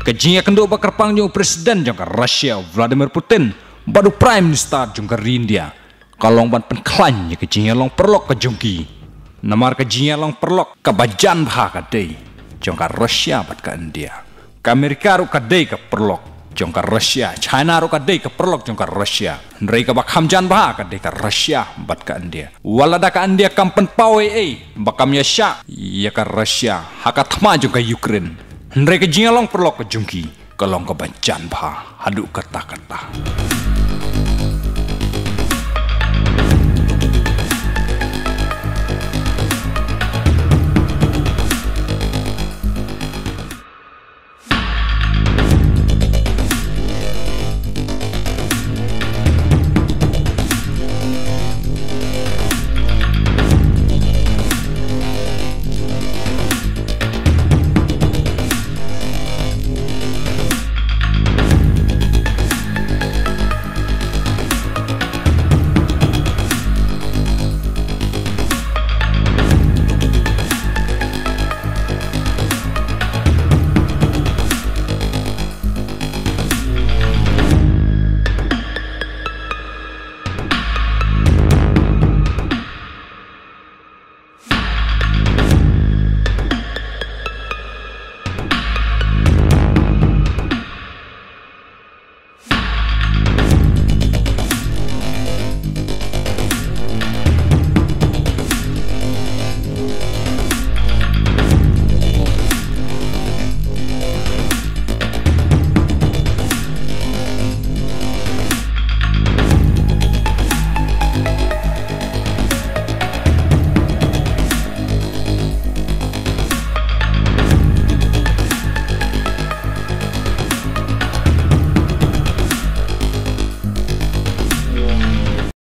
Kejinga kendo bakar pangjung presiden jangka Rusia Vladimir Putin baru prime minister jangka India. Kalong ban penklan kejinga long perlok ke jungki. Namar kejinga long perlok ke bajan bah kadai jangka Rusia bat ke India. Ke Amerika ru kadai ke perlok jangka Rusia. China ru kadai ke perlok jangka Rusia. Mereka bak hamjan bah kadai ke Rusia bat ke India. Walada ke India kampen pawai bakam ya syak ya ke Rusia hakat ma jangka Ukraine. Mereka jingalong perlok ke jungki, kalong ke bancan bah, haduk kata-kata.